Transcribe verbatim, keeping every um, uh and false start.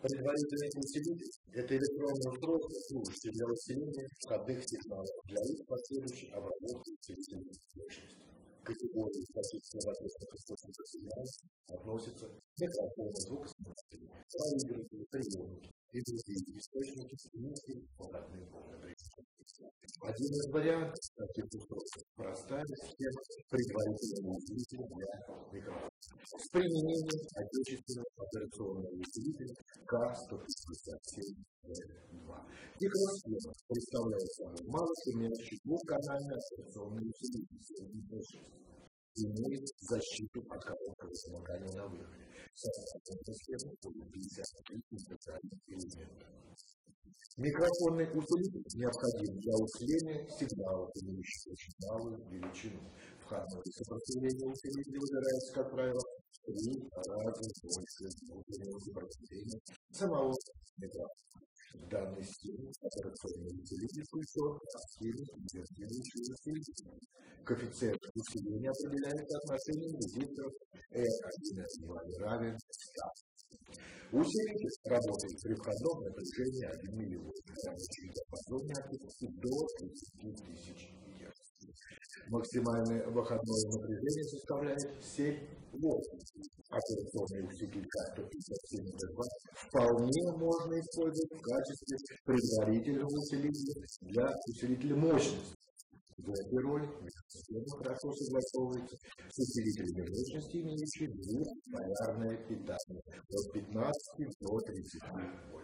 Предварительный усилитель – это электронное устройство, служащее для усиления входных сигналов для их последующей обработки усилительной мощности. К категории таких словотворных источников сигналов относятся микрофоны, звукосниматели, проигрыватели, приемники и другие источники низких входных напряжений. Один из вариантов таких устройств – простая схема предварительного усилителя для микрофона с применением отечественного операционного усилителя К сто пятьдесят семь два. Микросхема представляет собой малошумящий двухканальный операционный усилитель средней мощности. Имеет защиту от короткого замыкания на выходе. Соответственно, схема будет пятьдесят три специальных элементов. Микрофонный усилитель необходим для усиления сигналов, имеющих очень малую величину. Входное сопротивление усилителя выбирается, как правило, в три раза больше внутреннего сопротивления самого микрофона. В данной схеме операционный усилитель включен в схему инвертирующего усилителя. Коэффициент усиления определяется отношением резисторов эр один эр два равен ста. Усилитель работает при входном напряжении один милливольт, рабочий диапазон активности до тридцати тысяч герц. Максимальное выходное напряжение составляет семь вольт. Операционный усилитель К сто пятьдесят семь два вполне можно использовать в качестве предварительного усилителя для усилителя мощности. В этой роли микросхема хорошо согласовывается с усилителями мощности, имеющими двухполярное питание от пятнадцати до тридцати вольт.